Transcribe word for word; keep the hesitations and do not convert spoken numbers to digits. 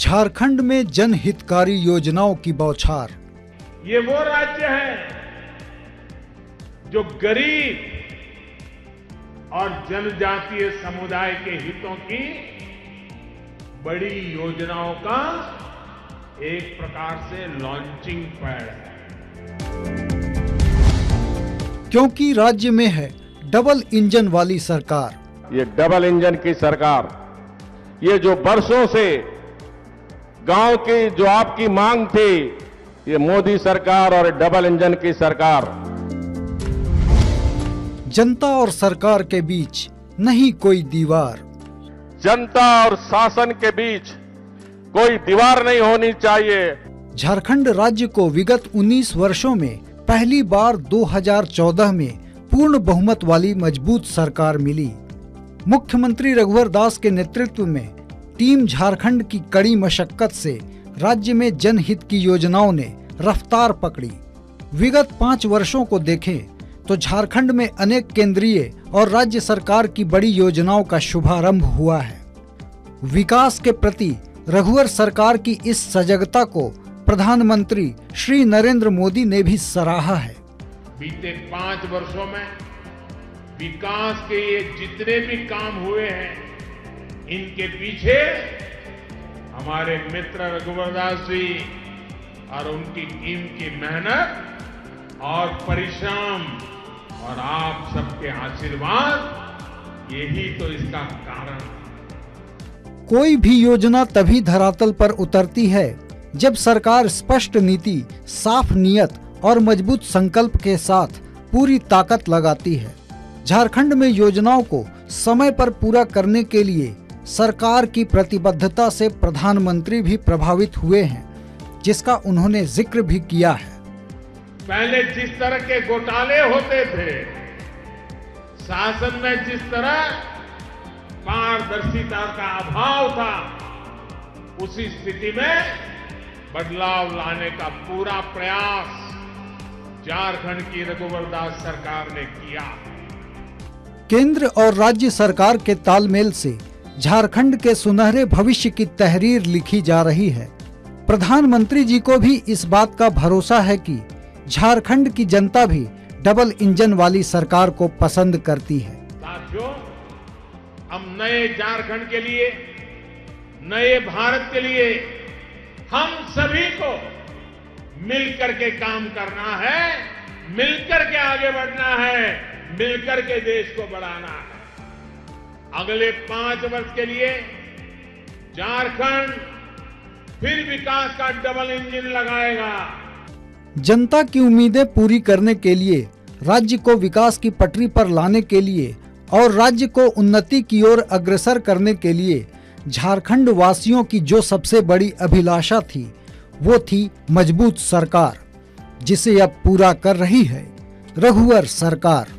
झारखंड में जनहितकारी योजनाओं की बौछार। ये वो राज्य है जो गरीब और जनजातीय समुदाय के हितों की बड़ी योजनाओं का एक प्रकार से लॉन्चिंग पैड है, क्योंकि राज्य में है डबल इंजन वाली सरकार। ये डबल इंजन की सरकार, ये जो बरसों से गांव की जो आपकी मांग थी, ये मोदी सरकार और डबल इंजन की सरकार। जनता और सरकार के बीच नहीं कोई दीवार, जनता और शासन के बीच कोई दीवार नहीं होनी चाहिए। झारखंड राज्य को विगत उन्नीस वर्षों में पहली बार दो हज़ार चौदह में पूर्ण बहुमत वाली मजबूत सरकार मिली। मुख्यमंत्री रघुवर दास के नेतृत्व में टीम झारखंड की कड़ी मशक्कत से राज्य में जनहित की योजनाओं ने रफ्तार पकड़ी। विगत पाँच वर्षों को देखें तो झारखंड में अनेक केंद्रीय और राज्य सरकार की बड़ी योजनाओं का शुभारंभ हुआ है। विकास के प्रति रघुवर सरकार की इस सजगता को प्रधानमंत्री श्री नरेंद्र मोदी ने भी सराहा है। बीते पांच वर्षों में विकास के ये जितने भी काम हुए हैं, इनके पीछे हमारे मित्र रघुवर दास जी और उनकी टीम की मेहनत और परिश्रम और आप सबके आशीर्वाद, यही तो इसका कारण है। कोई भी योजना तभी धरातल पर उतरती है जब सरकार स्पष्ट नीति, साफ नियत और मजबूत संकल्प के साथ पूरी ताकत लगाती है। झारखंड में योजनाओं को समय पर पूरा करने के लिए सरकार की प्रतिबद्धता से प्रधानमंत्री भी प्रभावित हुए हैं, जिसका उन्होंने जिक्र भी किया है। पहले जिस तरह के घोटाले होते थे, शासन में जिस तरह पारदर्शिता का अभाव था, उसी स्थिति में बदलाव लाने का पूरा प्रयास झारखंड की रघुवर दास सरकार ने किया। केंद्र और राज्य सरकार के तालमेल से झारखंड के सुनहरे भविष्य की तहरीर लिखी जा रही है। प्रधानमंत्री जी को भी इस बात का भरोसा है कि झारखंड की जनता भी डबल इंजन वाली सरकार को पसंद करती है। साथियों, हम नए झारखंड के लिए, नए भारत के लिए हम सभी को मिलकर के काम करना है, मिलकर के आगे बढ़ना है, मिलकर के देश को बढ़ाना है। अगले पांच वर्ष के लिए झारखंड फिर विकास का डबल इंजन लगाएगा। जनता की उम्मीदें पूरी करने के लिए, राज्य को विकास की पटरी पर लाने के लिए और राज्य को उन्नति की ओर अग्रसर करने के लिए झारखंड वासियों की जो सबसे बड़ी अभिलाषा थी, वो थी मजबूत सरकार, जिसे अब पूरा कर रही है रघुवर सरकार।